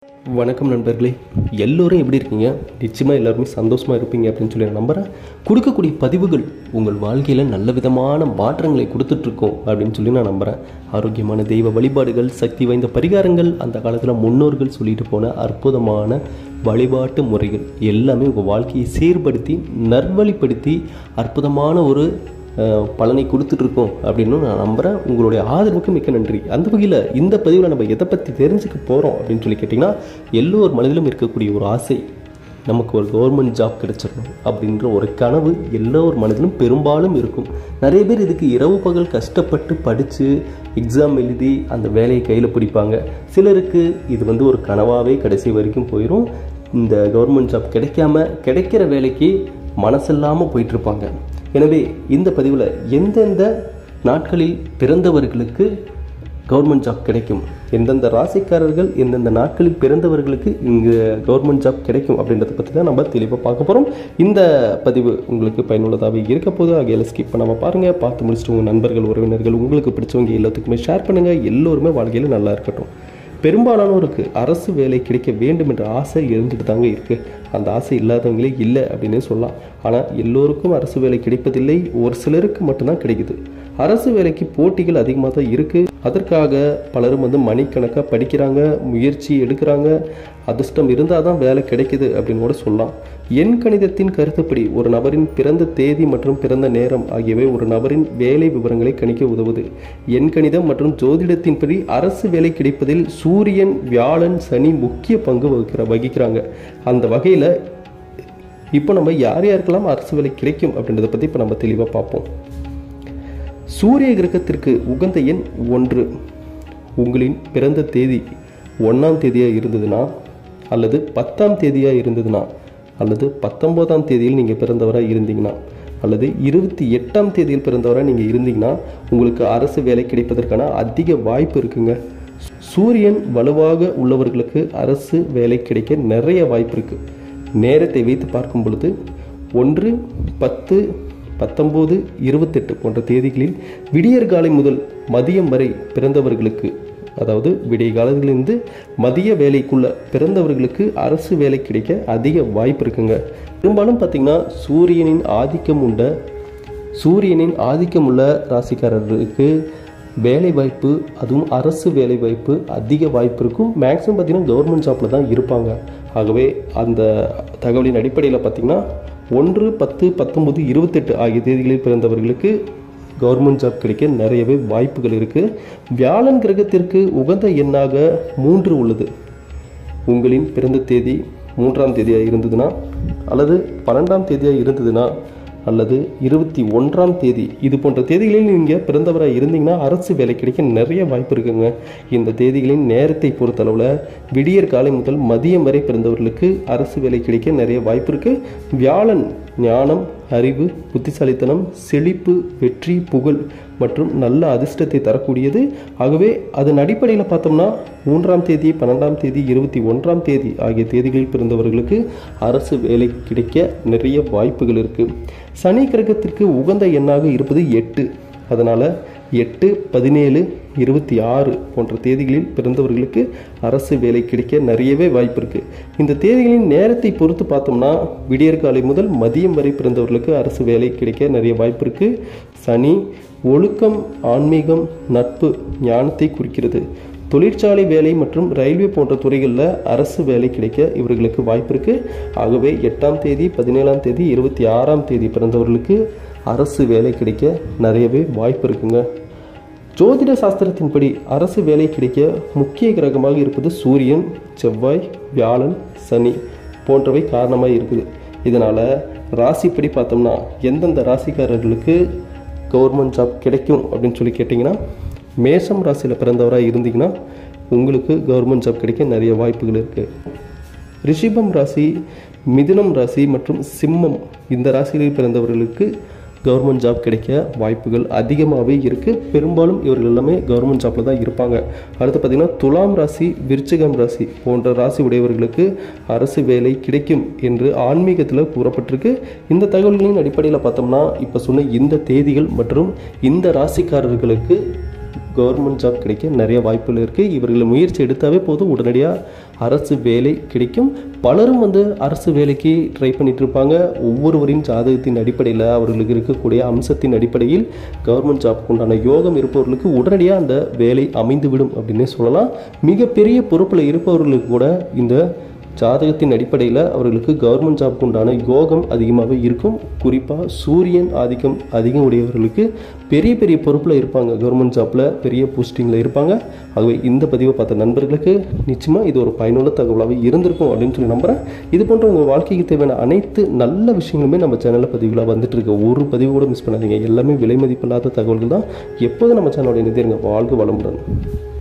வணக்கம் நண்பர்களே, எல்லோரும் எப்படி இருக்கீங்க? நிச்சயமாக எல்லாருமே சந்தோஷமாக இருப்பீங்க அப்படின்னு சொல்லி நான் நம்புகிறேன். கொடுக்கக்கூடிய பதிவுகள் உங்கள் வாழ்க்கையில் நல்ல விதமான மாற்றங்களை கொடுத்துட்ருக்கோம் அப்படின்னு சொல்லி நான் நம்புகிறேன். ஆரோக்கியமான தெய்வ வழிபாடுகள், சக்தி வாய்ந்த பரிகாரங்கள், அந்த காலத்தில் முன்னோர்கள் சொல்லிட்டு போன அற்புதமான வழிபாட்டு முறைகள் எல்லாமே உங்கள் வாழ்க்கையை சீர்படுத்தி நல்வழிப்படுத்தி அற்புதமான ஒரு பலனை கொடுத்துட்ருக்கோம் அப்படின்னு நான் நம்புகிறேன். உங்களுடைய ஆதரவுக்கு மிக்க நன்றி. அந்த வகையில் இந்த பதிவில் நம்ம எதை பற்றி தெரிஞ்சுக்க போகிறோம் அப்படின்னு சொல்லி கேட்டிங்கன்னா, எல்லோர் மனதிலும் இருக்கக்கூடிய ஒரு ஆசை, நமக்கு ஒரு கவர்மெண்ட் ஜாப் கிடைச்சிடணும் அப்படின்ற ஒரு கனவு எல்லோர் மனதிலும் பெரும்பாலும் இருக்கும். நிறைய பேர் இதுக்கு இரவு பகல் கஷ்டப்பட்டு படித்து எக்ஸாம் எழுதி அந்த வேலையை கையில் பிடிப்பாங்க. சிலருக்கு இது ஒரு கனவாகவே கடைசி வரைக்கும் போயிடும். இந்த கவர்மெண்ட் ஜாப் கிடைக்கிற வேலைக்கு மனசில்லாமல் போயிட்டுருப்பாங்க. எனவே இந்த பதிவில் எந்தெந்த நாட்களில் பிறந்தவர்களுக்கு கவர்மெண்ட் ஜாப் கிடைக்கும், எந்தெந்த ராசிக்காரர்கள் எந்தெந்த நாட்களில் பிறந்தவர்களுக்கு இங்கே கவர்மெண்ட் ஜாப் கிடைக்கும் அப்படின்றத பற்றி தான் நம்ம தெளிவாக பார்க்க போகிறோம். இந்த பதிவு உங்களுக்கு பயனுள்ளதாகவே இருக்க போது. ஆகையால் ஸ்கிப் பண்ணாமல் பாருங்கள். பார்த்து முடிச்சுட்டு உங்கள் நண்பர்கள், உறவினர்கள், உங்களுக்கு பிடிச்சவங்க எல்லாத்துக்குமே ஷேர் பண்ணுங்கள். எல்லோருமே வாழ்க்கையில் நல்லா இருக்கட்டும். பெரும்பாலானோருக்கு அரசு வேலை கிடைக்க வேண்டும் என்ற ஆசை இருந்துட்டு தாங்க இருக்குது. அந்த ஆசை இல்லாதவங்களே இல்லை அப்படின்னு சொல்லலாம். ஆனால் எல்லோருக்கும் அரசு வேலை கிடைப்பதில்லை, ஒரு சிலருக்கு மட்டும்தான் கிடைக்குது. அரசு வேலைக்கு போட்டிகள் அதிகமாக தான் இருக்குது. அதற்காக பலரும் மணிக்கணக்காக படிக்கிறாங்க, முயற்சி எடுக்கிறாங்க. அதிர்ஷ்டம் இருந்தால் தான் வேலை கிடைக்குது அப்படின்னு கூட சொல்லலாம். எண் கணிதத்தின் கருத்துப்படி ஒரு நபரின் பிறந்த தேதி மற்றும் பிறந்த நேரம் ஆகியவை ஒரு நபரின் வேலை விவரங்களை கணிக்க உதவுது. எண் கணிதம் மற்றும் ஜோதிடத்தின்படி அரசு வேலை கிடைப்பதில் சூரியன், வியாழன், சனி முக்கிய பங்கு வகிக்கிறாங்க. அந்த வகையில் இப்போ நம்ம யார் யாருக்கெல்லாம் அரசு வேலை கிடைக்கும் அப்படின்றத பற்றி இப்போ நம்ம தெளிவாக பார்ப்போம். சூரிய கிரகத்திற்கு உகந்த எண் 1. உங்களின் பிறந்த தேதி 1ஆம் தேதியாக இருந்ததுன்னா, அல்லது 10ஆம் தேதியாக இருந்ததுன்னா, அல்லது 19ஆம் தேதியில் நீங்கள் பிறந்தவராக இருந்தீங்கன்னா, அல்லது 28ஆம் தேதியில் பிறந்தவராக நீங்கள் இருந்தீங்கன்னா உங்களுக்கு அரசு வேலை கிடைப்பதற்கான அதிக வாய்ப்பு இருக்குங்க. சூரியன் வலுவாக உள்ளவர்களுக்கு அரசு வேலை கிடைக்க நிறைய வாய்ப்பு இருக்குது. நேரத்தை வைத்து பார்க்கும் பொழுது 1, 10, 19, 28 போன்ற தேதிகளில் விடியற்காலை முதல் மதியம் வரை பிறந்தவர்களுக்கு, அதாவது விடிய காலத்திலிருந்து மதிய வேலைக்குள்ள பிறந்தவர்களுக்கு அரசு வேலை கிடைக்க அதிக வாய்ப்பு இருக்குங்க. பெரும்பாலும் பார்த்திங்கன்னா சூரியனின் ஆதிக்கம் உள்ள ராசிக்காரர்களுக்கு வேலை வாய்ப்பு, அதுவும் அரசு வேலை வாய்ப்பு அதிக வாய்ப்பு இருக்கும். மேக்ஸிமம் பார்த்திங்கன்னா கவர்மெண்ட் ஜாப்பில் தான் இருப்பாங்க. ஆகவே அந்த தகவலின் அடிப்படையில் பார்த்திங்கன்னா 1, 10, 19, 28 ஆகிய தேதிகளில் பிறந்தவர்களுக்கு கவர்மெண்ட் ஜாப் கிடைக்க நிறையவே வாய்ப்புகள் இருக்குது. வியாழன் கிரகத்திற்கு உகந்த எண்ணாக 3 உள்ளது. உங்களின் பிறந்த தேதி 3ஆம் தேதியாக இருந்ததுன்னா, அல்லது 12ஆம் தேதியாக இருந்ததுன்னா, அல்லது 21ஆம் தேதி, இது போன்ற தேதிகளில் நீங்கள் பிறந்தவராக இருந்தீங்கன்னா அரசு வேலை கிடைக்க நிறைய வாய்ப்பு இருக்குங்க. இந்த தேதிகளின் நேரத்தை பொறுத்தளவில் விடியற் காலை முதல் மதியம் வரை பிறந்தவர்களுக்கு அரசு வேலை கிடைக்க நிறைய வாய்ப்பு இருக்குது. வியாழன் ஞானம், அறிவு, புத்திசாலித்தனம், செழிப்பு, வெற்றி, புகழ் மற்றும் நல்ல அதிர்ஷ்டத்தை தரக்கூடியது. ஆகவே அதன் அடிப்படையில் பார்த்தோம்னா 3ஆம் தேதி, 12ஆம் தேதி, 21ஆம் தேதி ஆகிய தேதிகளில் பிறந்தவர்களுக்கு அரசு வேலை கிடைக்க நிறைய வாய்ப்புகள் இருக்குது. சனி கிரகத்திற்கு உகந்த எண்ணாக இருப்பது 8. அதனால் 8, 17, 26 போன்ற தேதிகளில் பிறந்தவர்களுக்கு அரசு வேலை கிடைக்க நிறையவே வாய்ப்பு இருக்குது. இந்த தேதிகளின் நேரத்தை பொறுத்து பார்த்தோம்னா விடியற்காலை முதல் மதியம் வரை பிறந்தவர்களுக்கு அரசு வேலை கிடைக்க நிறைய வாய்ப்பு இருக்குது. சனி ஒழுக்கம், ஆன்மீகம், நட்பு, ஞானத்தை குறிக்கிறது. தொழிற்சாலை வேலை மற்றும் ரயில்வே போன்ற துறைகளில் அரசு வேலை கிடைக்க இவர்களுக்கு வாய்ப்பு இருக்குது. ஆகவே 8ஆம் தேதி, 17ஆம் தேதி, 26ஆம் தேதி பிறந்தவர்களுக்கு அரசு வேலை கிடைக்க நிறையவே வாய்ப்பு இருக்குங்க. ஜோதிட சாஸ்திரத்தின்படி அரசு வேலை கிடைக்க முக்கிய கிரகமாக இருப்பது சூரியன், செவ்வாய், வியாழன், சனி போன்றவை காரணமாக இருக்குது. இதனால் ராசிப்படி பார்த்தோம்னா எந்தெந்த ராசிக்காரர்களுக்கு கவர்மெண்ட் ஜாப் கிடைக்கும் அப்படின்னு சொல்லி கேட்டிங்கன்னா, மேஷம் ராசியில் பிறந்தவராக இருந்தீங்கன்னா உங்களுக்கு கவர்மெண்ட் ஜாப் கிடைக்க நிறைய வாய்ப்புகள் இருக்குது. ரிஷிபம் ராசி, மிதுனம் ராசி மற்றும் சிம்மம் இந்த ராசிகளில் பிறந்தவர்களுக்கு கவர்மெண்ட் ஜாப் கிடைக்க வாய்ப்புகள் அதிகமாகவே இருக்குது. பெரும்பாலும் இவர்கள் எல்லாமே கவர்மெண்ட் ஜாப்பில் தான் இருப்பாங்க. அடுத்து பார்த்திங்கன்னா துலாம் ராசி, விருச்சிகம் ராசி போன்ற ராசி உடையவர்களுக்கு அரசு வேலை கிடைக்கும் என்று ஆன்மீகத்தில் கூறப்பட்டிருக்கு. இந்த தகவல்களின் அடிப்படையில் பார்த்தோம்னா இப்போ சொன்ன இந்த தேதிகள் மற்றும் இந்த ராசிக்காரர்களுக்கு கவர்மெண்ட் ஜாப் கிடைக்க நிறைய வாய்ப்புகள் இருக்குது. இவர்கள் முயற்சி எடுத்தாவே போதும், உடனடியாக அரசு வேலை கிடைக்கும். பலரும் அரசு வேலைக்கு ட்ரை பண்ணிட்டு இருப்பாங்க. ஒவ்வொருவரின் ஜாதகத்தின் அடிப்படையில் அவர்களுக்கு இருக்கக்கூடிய அம்சத்தின் அடிப்படையில் கவர்மெண்ட் ஜாப்க்கு உண்டான யோகம் இருப்பவர்களுக்கு உடனடியாக அந்த வேலை அமைந்துவிடும் அப்படின்னே சொல்லலாம். மிகப்பெரிய பொறுப்பில் இருப்பவர்களுக்கு கூட இந்த ஜாதகத்தின் அடிப்படையில் அவர்களுக்கு கவர்மெண்ட் ஜாப்க்கு உண்டான யோகம் அதிகமாகவே இருக்கும். குறிப்பாக சூரியன் ஆதிக்கம் அதிகம் உடையவர்களுக்கு பெரிய பெரிய பொறுப்பில் இருப்பாங்க, கவர்மெண்ட் ஜாப்பில் பெரிய போஸ்டிங்கில் இருப்பாங்க. ஆகவே இந்த பதிவை பார்த்த நண்பர்களுக்கு நிச்சயமாக இது ஒரு பயனுள்ள தகவலாகவே இருந்திருக்கும் அப்படின்னு சொல்லி நம்புகிறேன். இது போன்ற உங்கள் வாழ்க்கைக்கு தேவையான அனைத்து நல்ல விஷயங்களுமே நம்ம சேனலில் பதிவுகளாக வந்துட்டு இருக்கு. ஒரு பதிவு கூட மிஸ் பண்ணாதீங்க. எல்லாமே விலை மதிப்பில்லாத தகவல்கள் தான். எப்போதும் நம்ம சேனலோட இணைந்திருங்க. வாழ்க வளமுடன்.